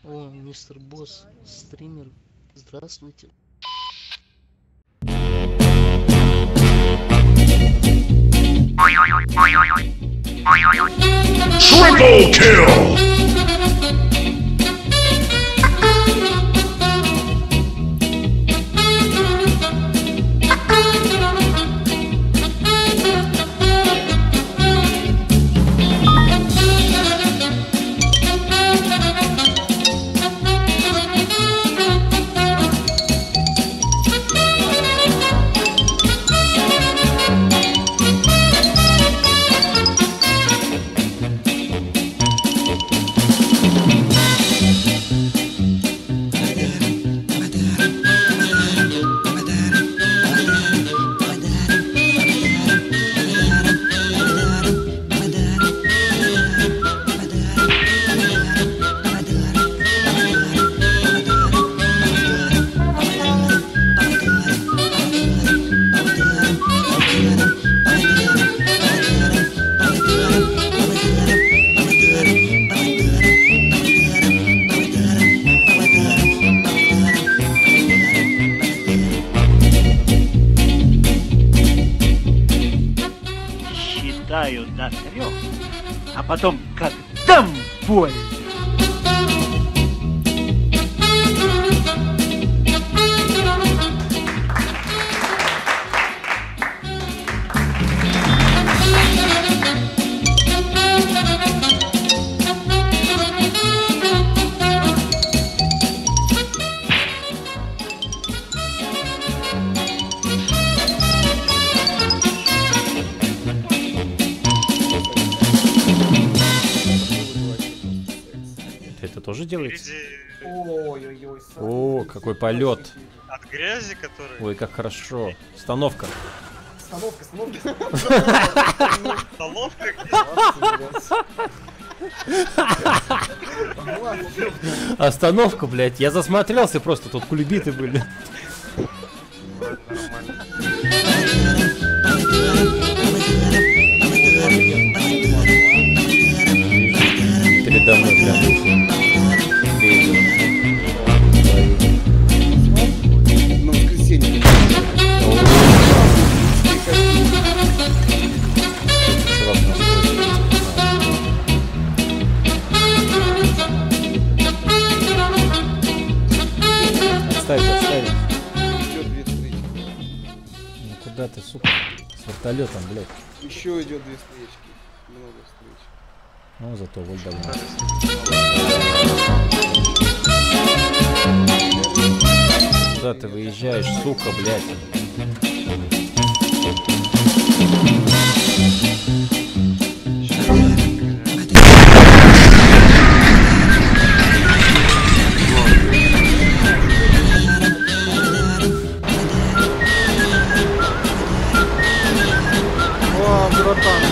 О, мистер Босс, стример, здравствуйте. Triple kill! Считаю до 3, а потом как дам больно. Это тоже делается? Ой-ой-ой. О, какой полет. От грязи, который... Ой, как хорошо. Остановка. Остановка. Столовка Остановка, блядь. Я засмотрелся просто, тут кульбиты были. Передо мной прям. На воскресенье. Отставить. Идет 2 встречи. Ну куда ты, сука? С вертолетом, блядь. Еще идет 2 встречки. Много встреч. Ну, зато воль давно. Куда ты выезжаешь, сука, блядь? О, братан.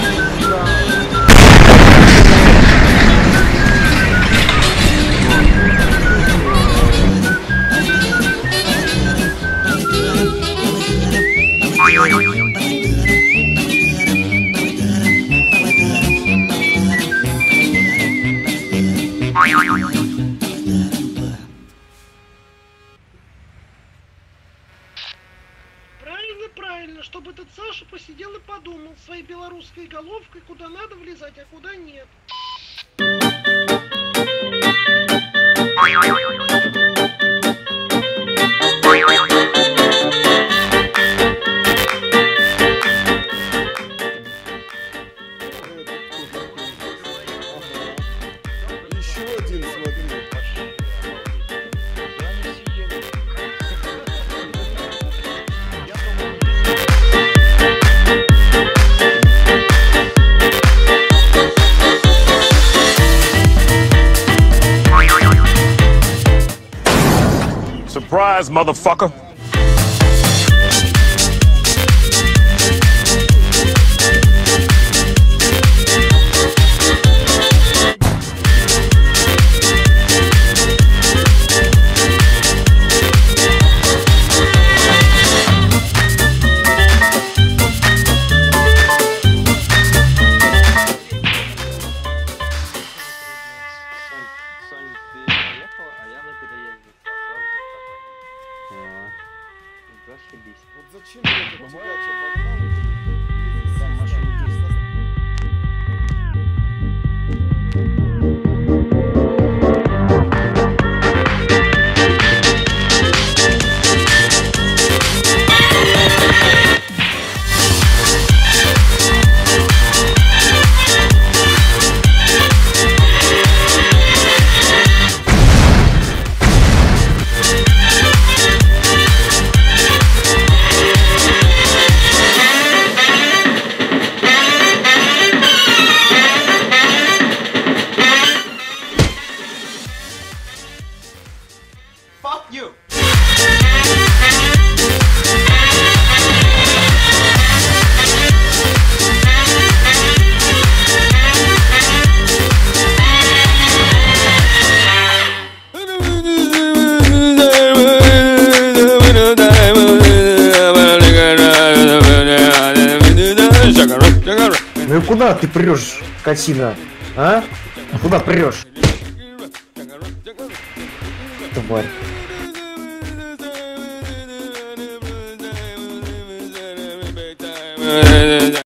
Правильно, чтобы этот Саша посидел и подумал своей белорусской головкой, куда надо влезать, а куда нет. Еще один, смотри. Surprise, motherfucker! тягач обогнал. Ну и куда ты прешь, скотина? А? Куда прешь? Тварь.